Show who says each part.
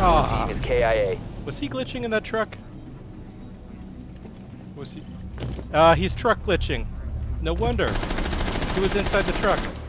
Speaker 1: Ah.
Speaker 2: Team is KIA.
Speaker 1: Was he glitching in that truck? Was he? He's truck glitching. No wonder. He was inside the truck.